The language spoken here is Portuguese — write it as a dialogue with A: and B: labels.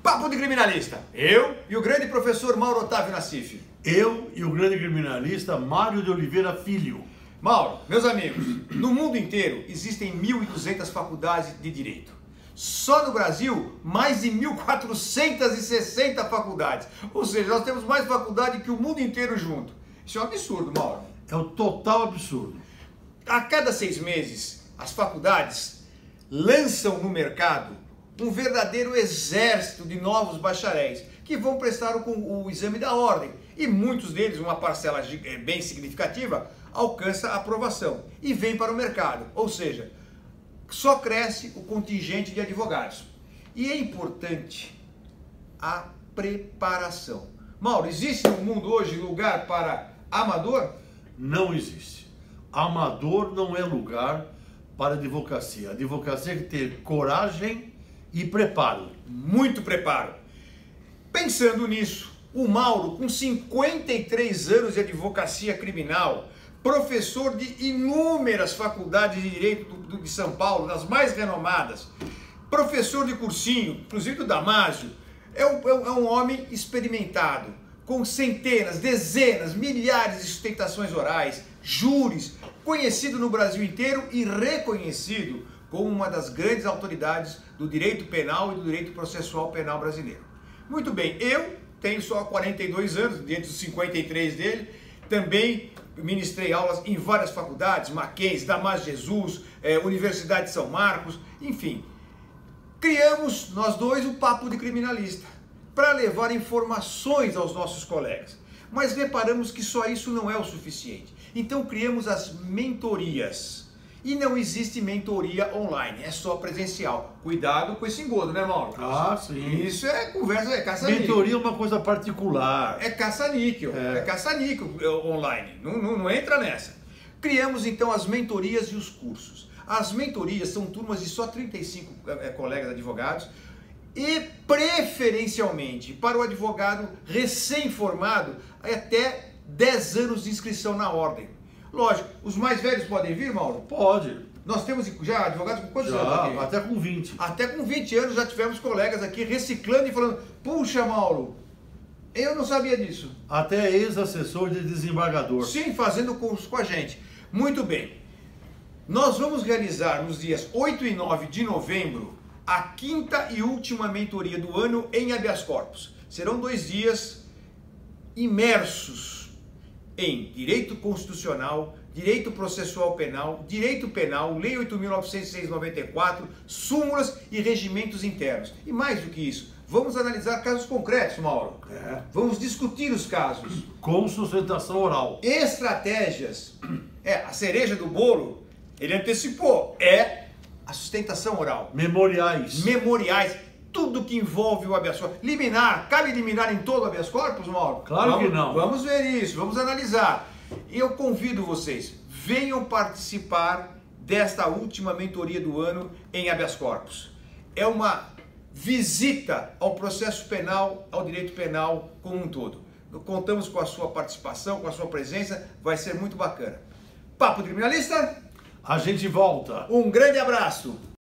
A: Papo de Criminalista. Eu e o grande professor Mauro Otávio Nassif.
B: Eu e o grande criminalista Mário de Oliveira Filho.
A: Mauro, meus amigos, no mundo inteiro existem 1.200 faculdades de Direito. Só no Brasil, mais de 1.460 faculdades. Ou seja, nós temos mais faculdade que o mundo inteiro junto. Isso é um absurdo, Mauro.
B: É um total absurdo.
A: A cada 6 meses, as faculdades lançam no mercado um verdadeiro exército de novos bacharéis que vão prestar o exame da ordem. E muitos deles, uma parcela bem significativa, alcança a aprovação e vem para o mercado. Ou seja, só cresce o contingente de advogados. E é importante a preparação. Mauro, existe no mundo hoje lugar para amador?
B: Não existe. Amador não é lugar para advocacia. A advocacia tem que ter coragem e preparo.
A: Muito preparo. Pensando nisso, o Mauro, com 53 anos de advocacia criminal, professor de inúmeras faculdades de Direito de São Paulo, das mais renomadas, professor de cursinho, inclusive do Damásio, é um homem experimentado, com centenas, dezenas, milhares de sustentações orais, júris, conhecido no Brasil inteiro e reconhecido como uma das grandes autoridades do direito penal e do direito processual penal brasileiro. Muito bem, eu tenho só 42 anos, dentro dos 53 dele, também ministrei aulas em várias faculdades, Mackenzie, Damásio Jesus, Universidade de São Marcos, enfim. Criamos, nós dois, o Papo de Criminalista, para levar informações aos nossos colegas. Mas reparamos que só isso não é o suficiente. Então criamos as mentorias. E não existe mentoria online, é só presencial. Cuidado com esse engodo, né, Mauro?
B: Ah, sim.
A: Isso é conversa, é caça-níquel.
B: Mentoria é uma coisa particular.
A: É caça-níquel, é caça-níquel online, não entra nessa. Criamos então as mentorias e os cursos. As mentorias são turmas de só 35 colegas advogados e preferencialmente para o advogado recém-formado até 10 anos de inscrição na ordem. Lógico, os mais velhos podem vir, Mauro?
B: Pode.
A: Nós temos já advogados com quantos
B: Já,
A: anos aqui?
B: até com 20.
A: Até com 20 anos já tivemos colegas aqui reciclando e falando: puxa, Mauro, eu não sabia disso.
B: Até ex-assessor de desembargador.
A: Sim, fazendo curso com a gente. Muito bem. Nós vamos realizar nos dias 8 e 9 de novembro a 5ª e última mentoria do ano em habeas corpus. Serão 2 dias imersos em direito constitucional, direito processual penal, direito penal, Lei 8.906/94, súmulas e regimentos internos. E mais do que isso, vamos analisar casos concretos, Mauro. Vamos discutir os casos.
B: Com sustentação oral.
A: Estratégias. A cereja do bolo, ele antecipou, a sustentação oral.
B: Memoriais.
A: Memoriais. Tudo que envolve o habeas corpus. Liminar, cabe liminar em todo o habeas corpus, Mauro?
B: Claro que não.
A: Vamos ver isso, vamos analisar. Eu convido vocês, venham participar desta última mentoria do ano em habeas corpus. É uma visita ao processo penal, ao direito penal como um todo. Contamos com a sua participação, com a sua presença, vai ser muito bacana. Papo de Criminalista?
B: A gente volta.
A: Um grande abraço!